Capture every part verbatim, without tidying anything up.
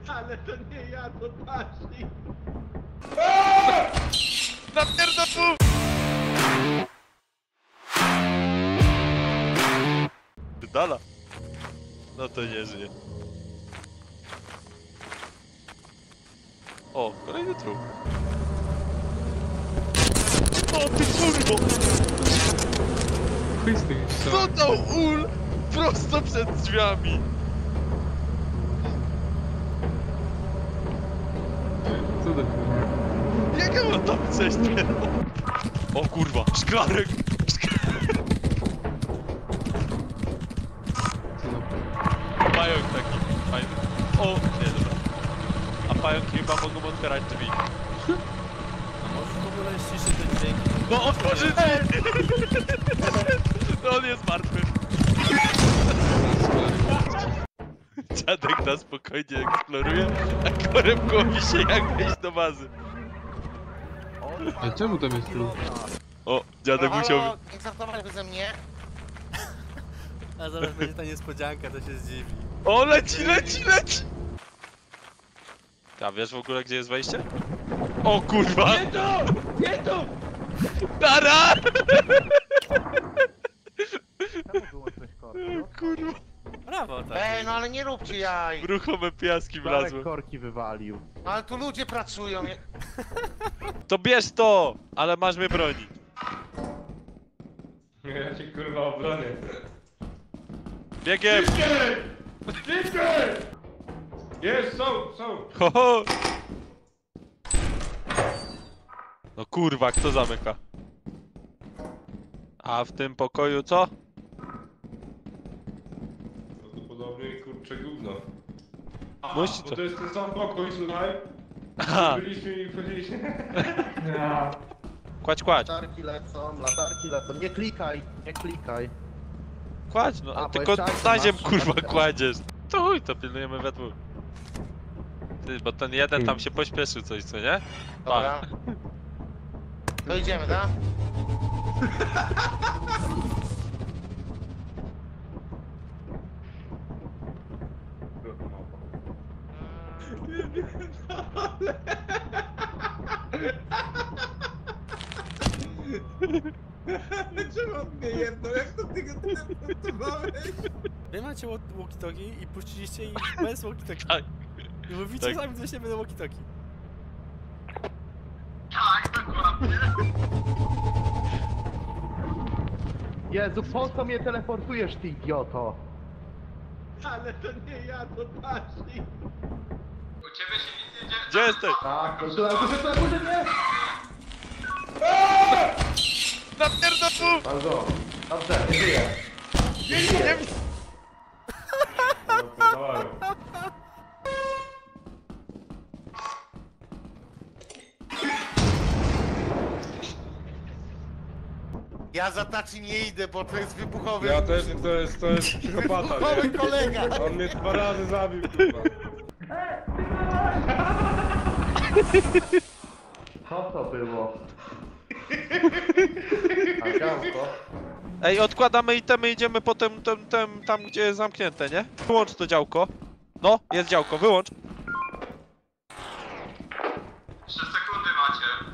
Ale to nie ja, to Pasi. Napierdol! Dala. No to nie żyje. O, kolejny trup. O ty kurwo! Chuj z tym Co to ul? Prosto przed drzwiami! Co to kurwa? Jak ja mam tam przejść? O kurwa, szklarek! Szklarek. Co za... Pająk taki fajny. O, nie, dobra. A pająki chyba mogą otwierać drzwi. Możesz w ogóle ściszyć te dźwięki? No otworzy drzwi! No on jest martwy. Dziadek na spokojnie eksploruje, a korem głowi się jak wejść do bazy. A czemu tam jest trup? O, dziadek musiał... Nie żartować beze mnie. A zaraz będzie ta niespodzianka, to się zdziwi. O, leci, leci, leci! A wiesz w ogóle gdzie jest wejście? O kurwa! Nie tu! Nie tu! Dara! Czemu wyłączyłeś korki? Kurwa. Brawo, tak. Ej, no ale nie róbcie jaj. W ruchome piaski wlazłem. korki wywalił. No ale tu ludzie pracują. Nie... To bierz to! Ale masz mnie bronić. Ja cię kurwa obronię. Biegiem! Szybciej! Jest, są, są! Ho, ho! No kurwa, kto zamyka? A w tym pokoju co? Prawdopodobnie kurcze gówno. A, Musi bo co? to jest ten sam pokój, słuchaj. Aha, Byliśmy i wchodziliśmy. kładź, kładź. Latarki lecą, latarki lecą. Nie klikaj, nie klikaj. Kładź, no, A, bo tylko jeszcze na ziem masz- kurwa masz- kładziesz. To chuj, to pilnujemy we dwóch. Ty, bo ten jeden tam się pośpieszył coś, co nie? Dobra. To idziemy, tak? Czemu on mnie jedno? Jak to ty go teleportowałeś? Wy macie walkie-talkie i puściliście ich bez walkie-talkie. Tak. I mówicie Tak. sami do siebie na walkie-talkie. Jezu, po co mnie teleportujesz, ty idioto? Ale to nie ja, to Pasi. Gdzie jesteś? Tak, to tu, to to to nie? Napierdol! Bardzo. Dobrze, nie żyję. Nie, nie, nie. Ja za taci nie idę, bo to jest wybuchowy. Ja też, to jest, to jest psychopata, Wybuchowy nie? kolega. On mnie dwa razy zabił, kurwa. Co to było? A działko? Ej, odkładamy itemy, idziemy potem tam, tam, tam gdzie jest zamknięte, nie? Wyłącz to działko. No, jest działko, wyłącz. trzy sekundy macie.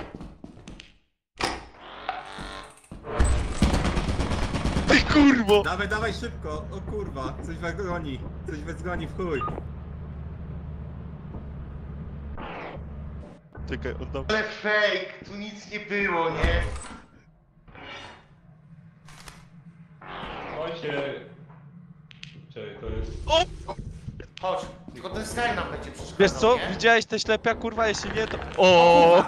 Ty kurwo! Dawaj, dawaj szybko, o kurwa, coś was goni, coś was goni w chuj. Czekaj, oddam. Ale fake, tu nic nie było, nie? Chodźcie. Czekaj, to jest... O! Chodź, tylko ten Sky nam będzie przeszkadzał, Wiesz co? nie? Widziałeś te ślepia, kurwa? Jeśli nie, to... O!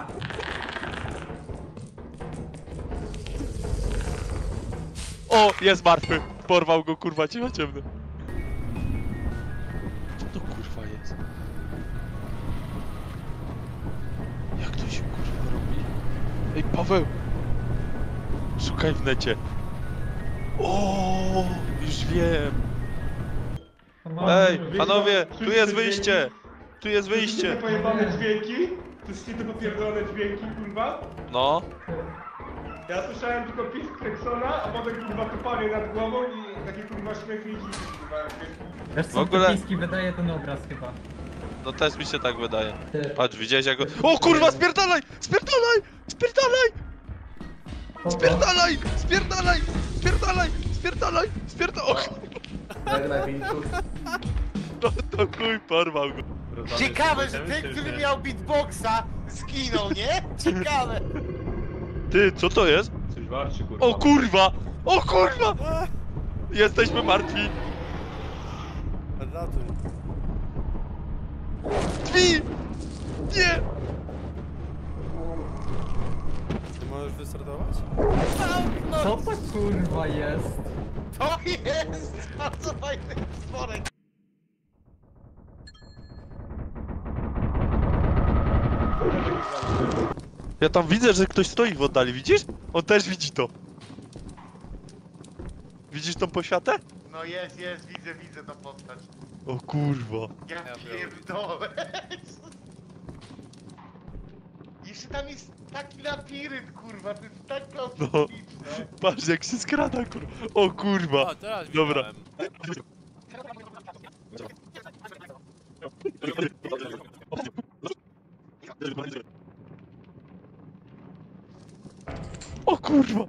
O! Jest martwy! Porwał go, kurwa, ciemno ciemno. Co to kurwa jest? Jak to się kurwa robi? Ej, Paweł! Szukaj w necie. O! Już wiem! Ej, panowie! Tu jest wyjście! Tu jest wyjście! Te pojebane dźwięki? Słyszycie te popierdolone dźwięki, kurwa? No. Ja słyszałem tylko pisk Kleksona, a potem kurwa tupanie nad głową i takie kurwa śmiechy i dziki, kurwa. jakieś. Wiesz W co, ogóle- te piski wydaje ten obraz chyba. No też mi się tak wydaje. Patrz, widziałeś jak go... O kurwa, spierdalaj! Spierdalaj! Spierdalaj! Spierdalaj! Spierdalaj! Spierdalaj! Spierdalaj! Spierdalaj! Jak najwięcej. No to chuj, porwał go. Ciekawe, że ten, który miał beatboxa, zginął, nie? Ciekawe. Ty, co to jest? Coś warczy, kurwa. O kurwa! O kurwa! Jesteśmy martwi! Ratuj. Drzwi! Nie! Ty możesz wystartować? Co to kurwa jest? To jest bardzo fajny stworek. Ja tam widzę, że ktoś stoi w oddali, widzisz? On też widzi to. Widzisz tą poświatę? No jest, jest, widzę, widzę tą postać. O kurwa. Ja Ja pierdolę. Jeszcze tam jest taki labirynt, kurwa, to jest tak klaustrofobiczne. Patrz jak się skrada, kurwa. O kurwa. O, teraz Dobra. widziałem. O kurwa.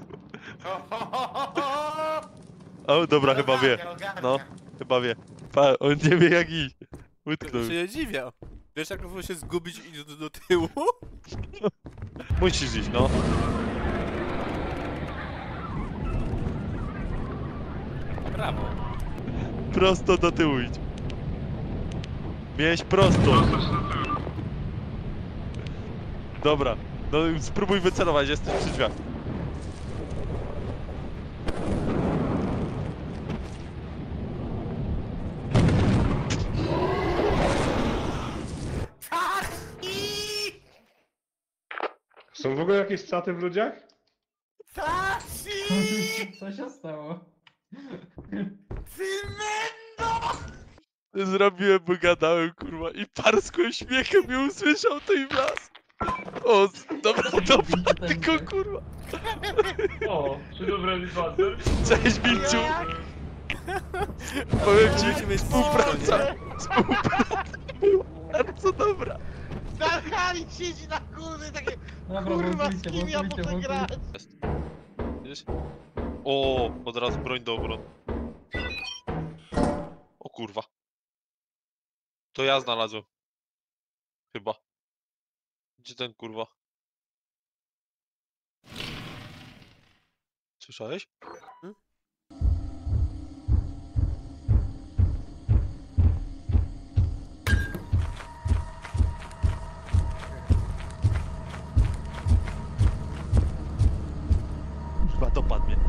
O dobra, chyba wie. Ogarnia, ogarnia. No, chyba wie. Pa, on nie wie jak iść. Utknął. To się nie dziwię. Wiesz jak można się zgubić i iść do, do tyłu? Musisz iść, no. Brawo. Prosto do tyłu idź. Miałeś prosto. Prosto się do tyłu. Dobra. No spróbuj wycelować, jesteś przy drzwiach. Są w ogóle jakieś czaty w ludziach? Taci! Co się stało? Cymendo! Zrobiłem, bo gadałem, kurwa, i parskłem śmiechem i usłyszał to i wlazł. O, z- dobra, dobra, tylko kurwa. O, czy dobry advisor? Cześć, Milciu. Powiem ci, Musimy mieć współpraca, współpraca była bardzo dobra. Darkali siedzi na górze takie, Dobra, kurwa, z blokujcie, kim ja blokujcie, muszę grać? blokujcie. Widzisz? O, od razu broń do obrony. O kurwa. To ja znalazłem. Chyba. Gdzie ten kurwa? Słyszałeś? Hmm? Kurwa, dopadł mnie.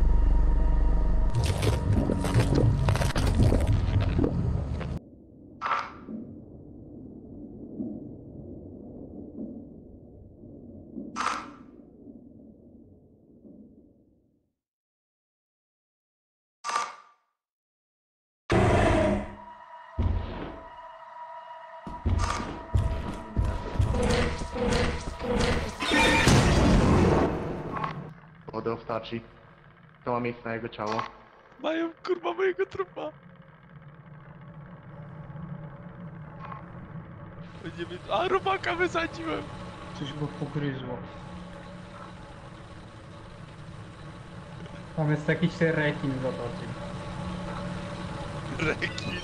Wodę Oftachi. To ma miejsce na jego ciało. Mają kurwa mojego trupa. O, nie wiem. A robaka wysadziłem. Coś go pogryzło. Tam jest jakiś rekin, zobaczcie. Rekin.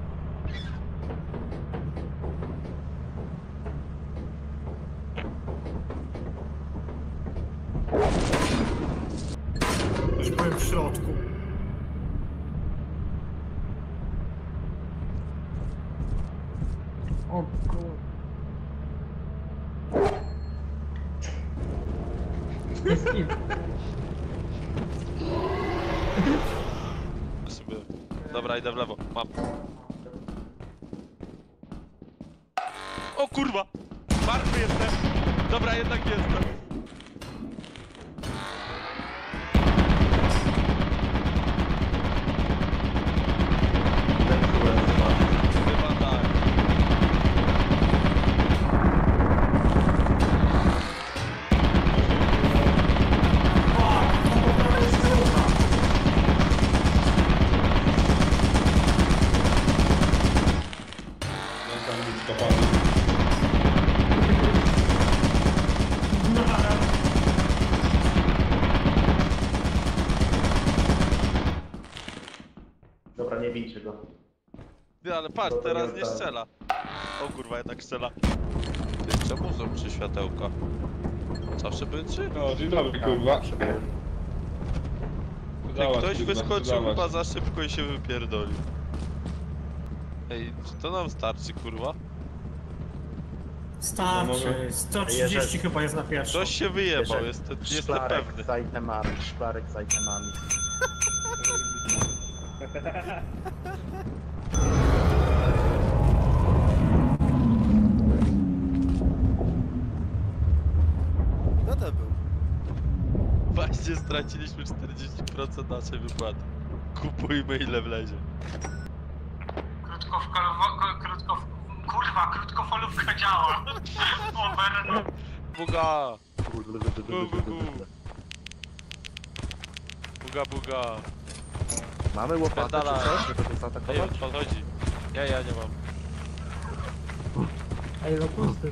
Już byłem w środku. O kur... Jest kim? Sobie. Dobra, idę w lewo. Mam. O kurwa! Martwy jestem! Dobra, jednak jestem. Chyba tak. Kopany. Dobra, nie bijcie go. Ty, ale patrz, Dobra, teraz nie nie tak. strzela. O kurwa, jednak strzela. Ty, czemu są trzy światełka? Zawsze były trzy? No, dzień dobry, kurwa. Ty, Zobacz, ktoś kurwa, wyskoczył zobacz. chyba za szybko i się wypierdolił. Ej, czy to nam starczy, kurwa? Starczy, sto trzydzieści chyba jest na pierwszą. Ktoś się wyjebał, Jeżeli- jestem, jestem Szklarek pewny. z itemami, szklarek z itemami. Kto to był? Właśnie straciliśmy czterdzieści procent naszej wypłaty. Kupujmy ile wlezie. Krótkofalowa, krótko, kurwa, krótkofalówka działa. Over. Buga! Bu, bu, bu. Buga, buga. Mamy łopatę Pedala. czy coś, żeby to Ej, zaatakować? podchodzi. Ja, ja nie mam. Ej, no pusty.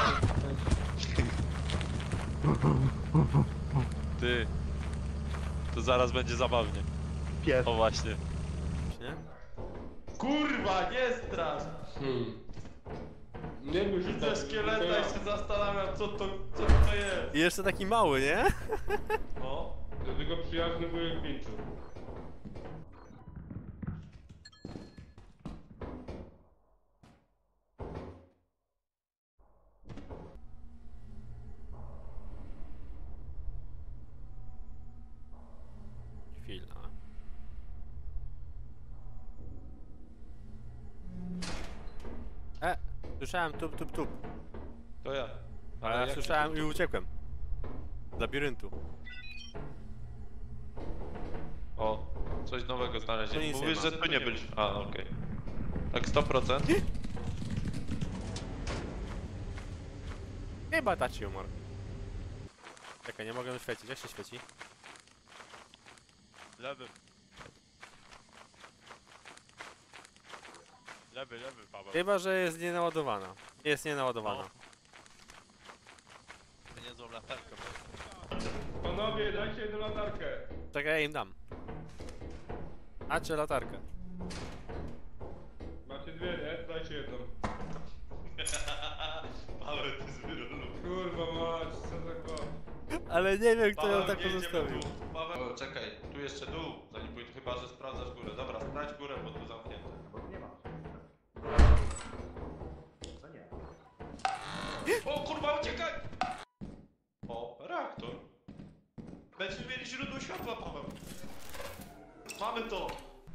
Ty. To zaraz będzie zabawnie. Pies. O właśnie. Nie? Kurwa, nie strasz! Hmm. Nie bój się Widzę tak, szkieleta to ja. i się zastanawiam, co to, co to jest. I jeszcze taki mały, nie? No. Dlatego przyjazny byłem pięciu. Chwila. E, słyszałem tup, tup, tup. To ja. Ale ja jak- słyszałem i uciekłem. Z labiryntu. O, coś nowego Tu znaleźliśmy. nic nie Mówisz, ma. że tu nie byliśmy. A, okej. Tak sto procent? Chyba taci umarł. Czekaj, nie mogę świecić. Jak się świeci? Lewy. Lewy, lewy, Paweł. Chyba, że jest nienaładowana. Jest nienaładowana. To niezłą latarkę. Panowie, dajcie jedną latarkę. Czekaj, ja im dam. A czy latarkę? Macie dwie, nie? Dajcie jedną. Paweł, ty z wyrolu. Kurwa mać, co za go. Ale nie wiem, kto ją Paweł, tak nie idziemy pozostawił. tu. Paweł, czekaj, tu jeszcze dół, zanim pójdę, chyba że sprawdzasz górę. Dobra, sprawdź górę, bo tu zamknięte. Bo nie ma. No nie. O kurwa, uciekaj! O, reaktor. Będziemy mieli źródło światła, Paweł. Mamy to!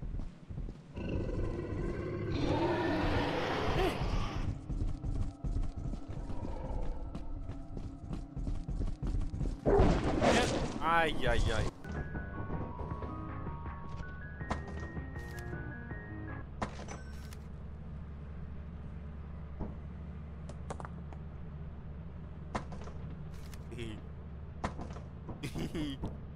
Aj, aj, aj. Hihi. Hihi.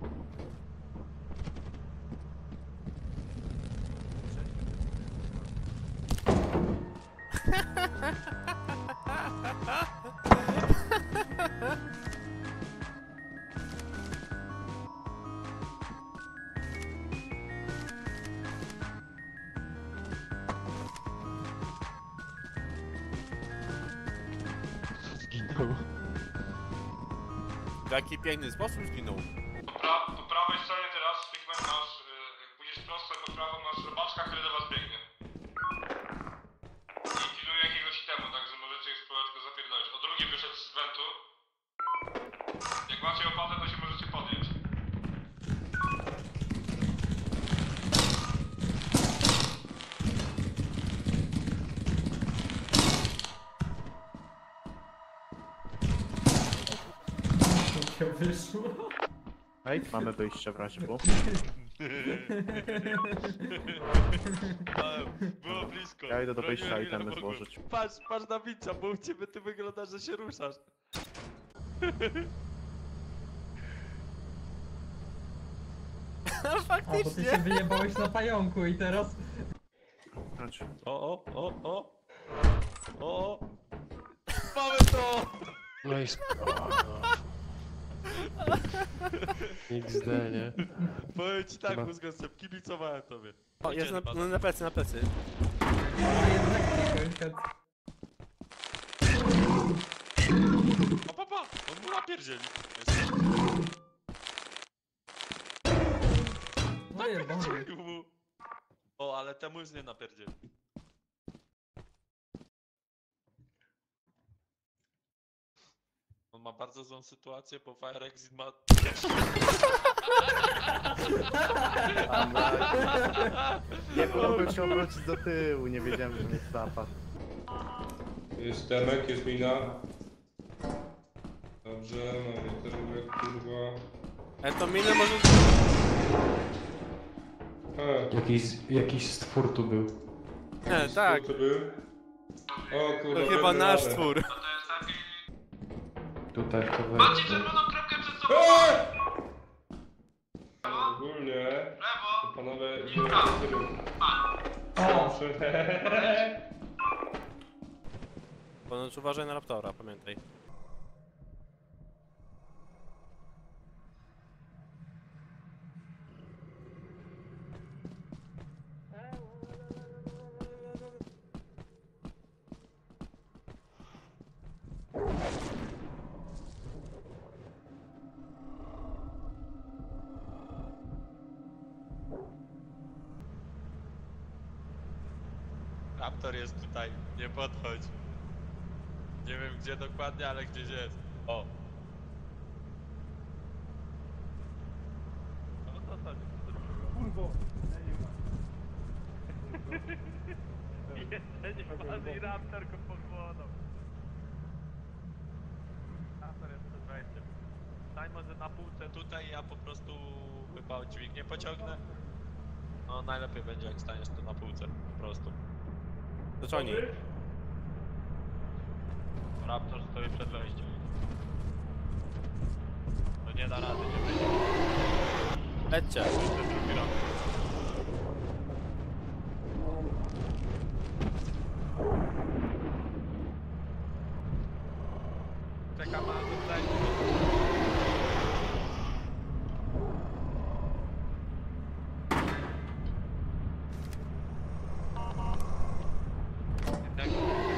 W jaki piękny sposób zginął. Po, pra po prawej stronie teraz, Figman, masz, y, jak pójdziesz prosto po prawo, masz robaczka, który do was biegnie. I pilnuje jakiegoś itemu, także możecie ich spróbować go zapierdolić. O drugi wyszedł z wentu. Jak macie opatę, to się możecie podjąć. To się wyszło. Ej, mamy wyjście w razie bu. Paweł, było blisko. Ja idę do wyjścia Broniłem, ile itemy mogłem. złożyć. Patrz, patrz na bicza, bo u ciebie ty wyglądasz, że się ruszasz. A, bo ty Faktycznie. się wyjebałeś na pająku i teraz... Chodź. O, o, o, o. O, No i sp... X D, nie? Powiem ci tak, mózgosem, kibicowałem tobie. O, jest na, no, na plecy, na plecy. A jednak nie kończę. O papa, on mu napierdzieli. Jest. No jebany. Strzelił mu. O, ale temu już nie napierdzieli. On ma bardzo złą sytuację, bo Fire Exit ma... Nie mogłem się obrócić do tyłu, nie wiedziałem, że mnie zapadł. Jest temek, jest mina. Dobrze, mamy temek, kurwa. Ale to minę może... A, Jakiś, jakiś stwór tu był. Nie, tak. kto to był? O kurwa, To chyba będę nasz radę. twór. To jest taki... Tutaj to Macie wejście. czerwoną kropkę przed sobą! Ogólnie, Lewo! to panowie... I w prawo. Proszę. Ponoć uważaj na raptora, pamiętaj. Raptor jest tutaj, nie podchodź. Nie wiem gdzie dokładnie, ale gdzieś jest. O. No to to Kurwo. Jeden pan i Raptor go pochłonął. Raptor jest przed wejściem. Stań może na półce tutaj, ja po prostu chyba dźwignię pociągnę. No najlepiej będzie jak staniesz tu na półce, po prostu. To co oni? Raptor stoi przed wejściem. No nie da rady, nie będzie. Lećcie. Jeszcze drugi Raptor. Czekam aż do wejścia. Jednak...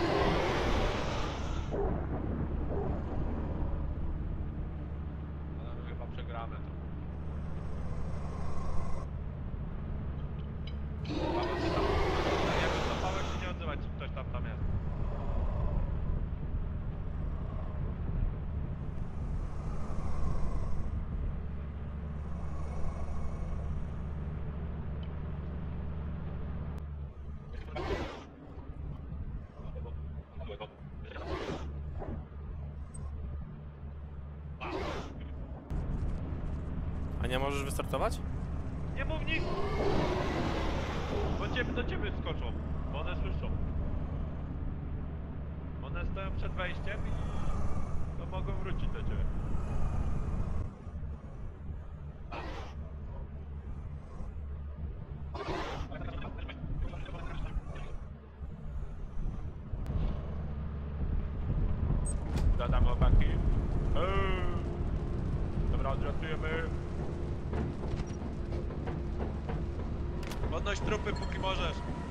No, chyba przegramy to. Paweł, czy tam... Jakby to Paweł się nie odzywać, czy ktoś tam tam jest. A nie możesz wystartować? Nie mów nic! Bo ciebie, do ciebie skoczą, bo one słyszą. One stoją przed wejściem i to mogą wrócić do ciebie. Zadam chłopaki. Eee. Dobra, odratujemy. Podnoś trupy póki możesz.